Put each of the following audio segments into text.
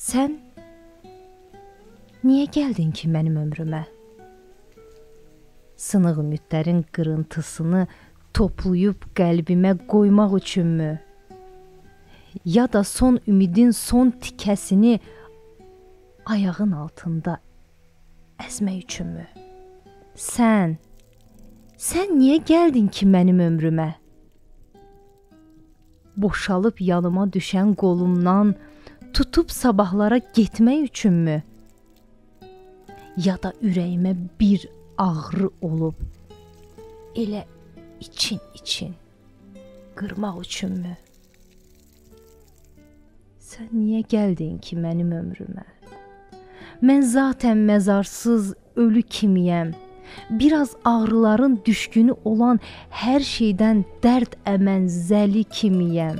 Sən niyə gəldin ki mənim ömrümə? Sınıq ümidlərin qırıntısını toplayıb qəlbimə qoymaq üçünmü? Ya da son ümidin son tikəsini ayağın altında əzmək üçünmü? Sən niyə gəldin ki mənim ömrümə? Boşalıb yanıma düşən qolumdan tutub sabahlara getmək üçünmü? Ya da ürəyimə bir ağrı olub elə için qırmaq üçünmü? Sən niyə gəldin ki mənim ömrümə? Mən zatən məzarsız ölü kimiyəm. Biraz ağrıların düşkünü olan hər şeydən dərd əmən zəli kimiyəm.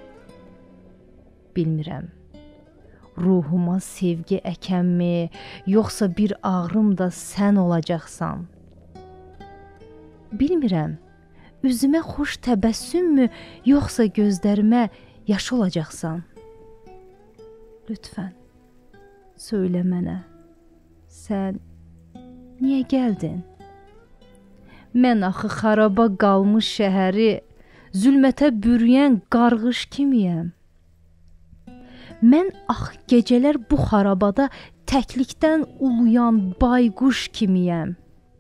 Bilmirəm, ruhuma sevgi əkənmi, yoxsa bir ağrım da sən olacaqsan. Bilmirəm, üzümə xoş təbəssümmü, yoxsa gözlərimə yaş olacaqsan. Lütfən, söylə mənə, sən niyə gəldin? Mən axı xaraba qalmış şəhəri, zülmətə bürüyən qarğış kimiyəm. Mən axı gecələr bu xarabada təklikdən uluyan bayquş kimiyəm.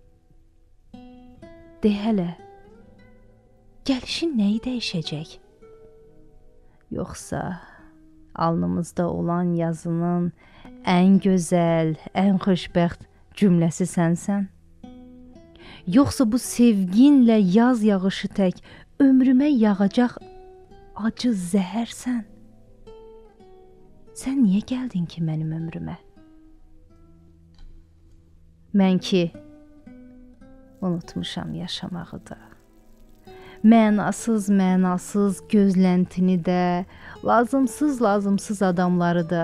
De hələ, gəlişin nəyi dəyişəcək? Yoxsa alnımızda olan yazının ən gözəl, ən xoşbəxt cümləsi sənsən? Yoxsa bu sevginlə yaz yağışı tək ömrümə yağacaq acı zəhərsən? Sən niyə gəldin ki mənim ömrümə? Mən ki unutmuşam yaşamağı da, mənasız gözləntini də, lazımsız adamları da.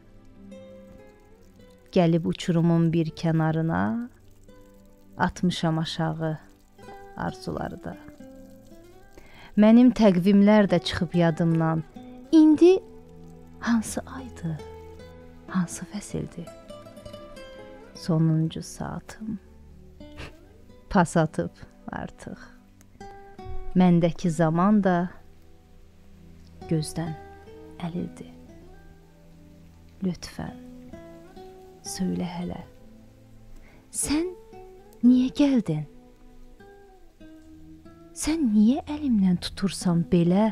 Gəlib uçurumun bir kənarına, atmışam aşağı arzuları da. Mənim təqvimlər də çıxıb yadımdan. İndi hansı aydı, hansı fəsildi? Sonuncu saatım pas atıb artıq. Məndəki zaman da gözdən əlildi. Lütfən, söylə hələ, sən niyə gəldin? Sən niyə əlimdən tutursan belə?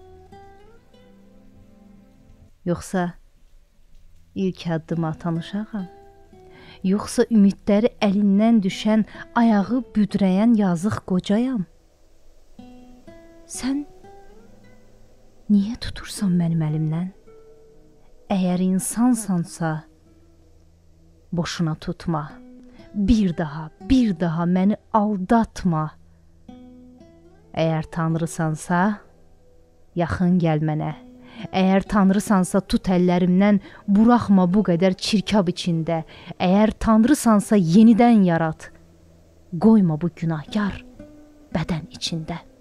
Yoxsa ilk addımı atan uşağam? Yoxsa ümidləri əlindən düşən, ayağı büdrəyən yazıq qocayam? Sən niyə tutursan mənim əlimdən? Əgər insansansa, boşuna tutma. Bir daha məni aldatma. Əgər Tanrısansa, yaxın gəl mənə. Əgər Tanrısansa, tut əllərimdən, buraxma bu qədər çirkab içində. Əgər Tanrısansa, yenidən yarat. Qoyma bu günahkar bədən içində.